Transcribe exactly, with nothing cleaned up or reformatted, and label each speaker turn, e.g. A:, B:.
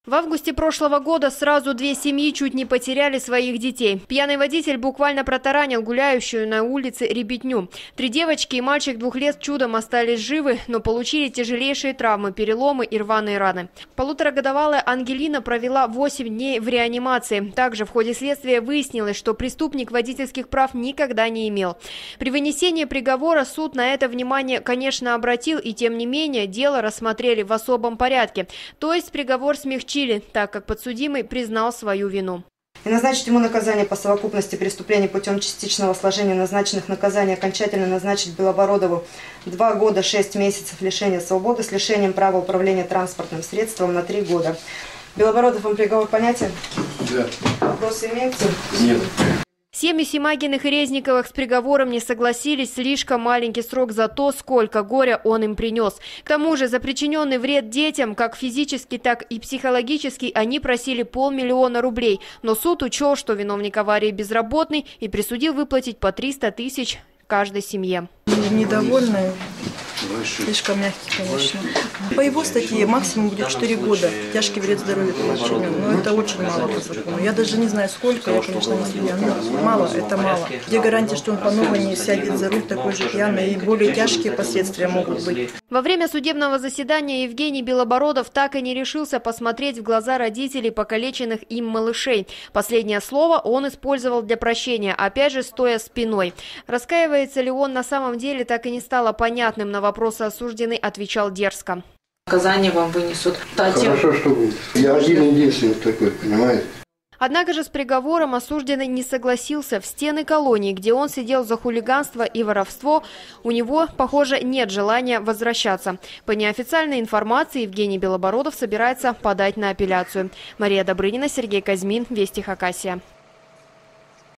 A: В августе прошлого года сразу две семьи чуть не потеряли своих детей. Пьяный водитель буквально протаранил гуляющую на улице ребятню. Три девочки и мальчик двух лет чудом остались живы, но получили тяжелейшие травмы, переломы и рваные раны. Полуторагодовалая Ангелина провела восемь дней в реанимации. Также в ходе следствия выяснилось, что преступник водительских прав никогда не имел. При вынесении приговора суд на это внимание, конечно, обратил, и тем не менее дело рассмотрели в особом порядке. То есть приговор смягчили, так как подсудимый признал свою вину.
B: И назначить ему наказание по совокупности преступлений путем частичного сложения назначенных наказаний, окончательно назначить Белобородову два года шесть месяцев лишения свободы с лишением права управления транспортным средством на три года. Белобородов, вам приговор понятен?
C: Да.
B: Вопросы имеются?
C: Нет.
A: Семьи Симагиных и Резниковых с приговором не согласились. Слишком маленький срок за то, сколько горя он им принес. К тому же за причиненный вред детям, как физически, так и психологически, они просили полмиллиона рублей. Но суд учел, что виновник аварии безработный, и присудил выплатить по триста тысяч каждой семье.
D: Недовольны. Слишком мягкий, конечно. По его статье максимум будет четыре года. Тяжкий вред здоровью причинен. Но это очень мало по закону. Я даже не знаю, сколько, я, конечно, не судья. Но мало, это мало. Где гарантия, что он по новой не сядет за руль такой же пьяный, и более тяжкие последствия могут быть.
A: Во время судебного заседания Евгений Белобородов так и не решился посмотреть в глаза родителей покалеченных им малышей. Последнее слово он использовал для прощения, опять же стоя спиной. Раскаивается ли он на самом деле, так и не стало понятным. На вопросы осужденный отвечал дерзко.
E: Наказание вам вынесут.
C: Хорошо, что будет. Я один единственный такой, понимаете?
A: Однако же с приговором осужденный не согласился. В стены колонии, где он сидел за хулиганство и воровство, у него, похоже, нет желания возвращаться. По неофициальной информации, Евгений Белобородов собирается подать на апелляцию. Мария Добрынина, Сергей Казьмин, Вести Хакасия.